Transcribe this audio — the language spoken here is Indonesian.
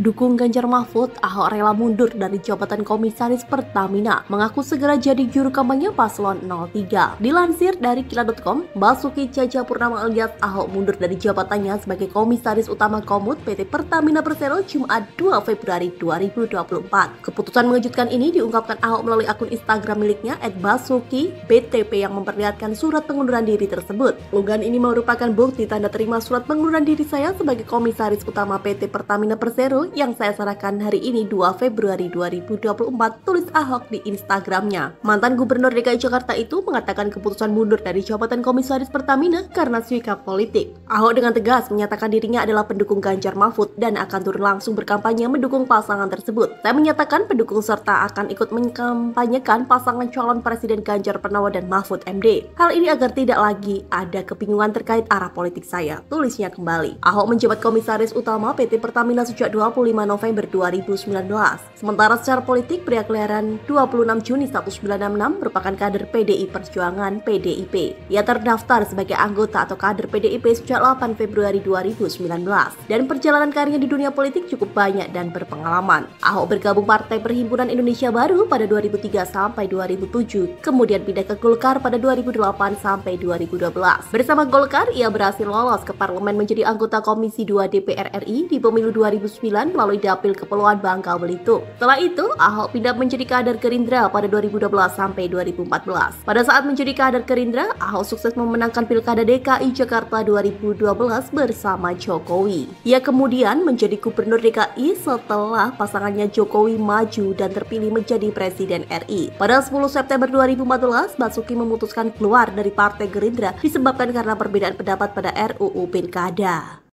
Pendukung Ganjar Mahfud, Ahok rela mundur dari jabatan Komisaris Pertamina, mengaku segera jadi juru kampanye paslon 03. Dilansir dari Kila.com, Basuki Cahayapurnama alias Ahok mundur dari jabatannya sebagai Komisaris Utama Komut PT Pertamina Persero Jumat 2 Februari 2024. Keputusan mengejutkan ini diungkapkan Ahok melalui akun Instagram miliknya @basuki_btp yang memperlihatkan surat pengunduran diri tersebut. Unggahan ini merupakan bukti tanda terima surat pengunduran diri saya sebagai Komisaris Utama PT Pertamina Persero yang saya serahkan hari ini 2 Februari 2024, tulis Ahok di Instagramnya. Mantan Gubernur DKI Jakarta itu mengatakan keputusan mundur dari jabatan Komisaris Pertamina karena sikap politik. Ahok dengan tegas menyatakan dirinya adalah pendukung Ganjar Mahfud dan akan turun langsung berkampanye mendukung pasangan tersebut. Saya menyatakan pendukung serta akan ikut mengkampanyekan pasangan calon Presiden Ganjar Pranowo dan Mahfud MD. Hal ini agar tidak lagi ada kebingungan terkait arah politik saya, tulisnya kembali. Ahok menjabat Komisaris Utama PT Pertamina sejak 25 November 2019. Sementara secara politik, pria kelahiran 26 Juni 1966 merupakan kader PDI Perjuangan (PDIP). Ia terdaftar sebagai anggota atau kader PDIP sejak 8 Februari 2019 dan perjalanan karirnya di dunia politik cukup banyak dan berpengalaman. Ahok bergabung Partai Perhimpunan Indonesia Baru pada 2003 sampai 2007, kemudian pindah ke Golkar pada 2008 sampai 2012. Bersama Golkar, ia berhasil lolos ke parlemen menjadi anggota Komisi 2 DPR RI di pemilu 2009 melalui Dapil Kepulauan Bangka Belitung. Setelah itu, Ahok pindah menjadi kader Gerindra pada 2012 sampai 2014. Pada saat menjadi kader Gerindra, Ahok sukses memenangkan Pilkada DKI Jakarta 2012 bersama Jokowi. Ia kemudian menjadi Gubernur DKI setelah pasangannya Jokowi maju dan terpilih menjadi Presiden RI. Pada 10 September 2014, Basuki memutuskan keluar dari Partai Gerindra disebabkan karena perbedaan pendapat pada RUU Pilkada.